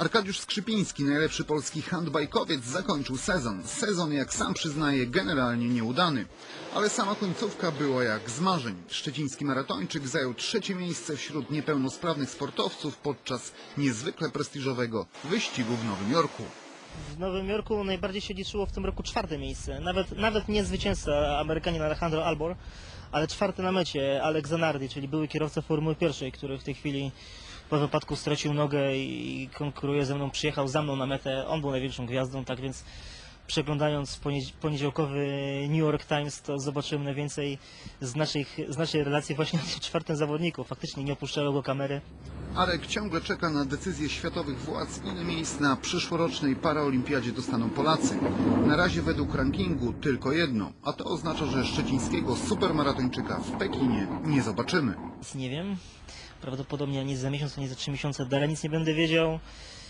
Arkadiusz Skrzypiński, najlepszy polski handbajkowiec, zakończył sezon. Sezon, jak sam przyznaje, generalnie nieudany. Ale sama końcówka była jak z marzeń. Szczeciński maratończyk zajął 3. miejsce wśród niepełnosprawnych sportowców podczas niezwykle prestiżowego wyścigu w Nowym Jorku. W Nowym Jorku najbardziej się liczyło w tym roku 4. miejsce. Nawet nie zwycięzca, Amerykanin Alejandro Albor, ale 4. na mecie Alex Zanardi, czyli były kierowca Formuły 1, który w tej chwili po wypadku stracił nogę i konkuruje ze mną, przyjechał za mną na metę. On był największą gwiazdą, tak więc przeglądając poniedziałkowy New York Times, to zobaczyłem najwięcej z naszej relacji właśnie o tym 4. zawodniku. Faktycznie nie opuszczały go kamery. Arek ciągle czeka na decyzję światowych władz, ile miejsc na przyszłorocznej paraolimpiadzie dostaną Polacy. Na razie według rankingu tylko jedno, a to oznacza, że szczecińskiego supermaratończyka w Pekinie nie zobaczymy. Nic nie wiem. Prawdopodobnie ani za miesiąc, ani za 3 miesiące dalej nic nie będę wiedział.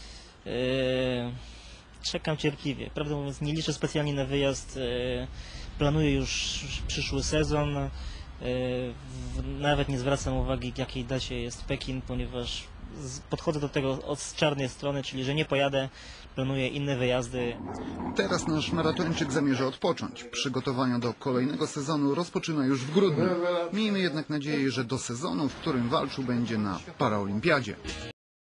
Czekam cierpliwie. Prawdę mówiąc, nie liczę specjalnie na wyjazd. Planuję już przyszły sezon. Nawet nie zwracam uwagi, w jakiej dacie jest Pekin, ponieważ podchodzę do tego od czarnej strony, czyli że nie pojadę, planuję inne wyjazdy. Teraz nasz maratończyk zamierza odpocząć. Przygotowania do kolejnego sezonu rozpoczyna już w grudniu. Miejmy jednak nadzieję, że do sezonu, w którym walczył, będzie na paraolimpiadzie.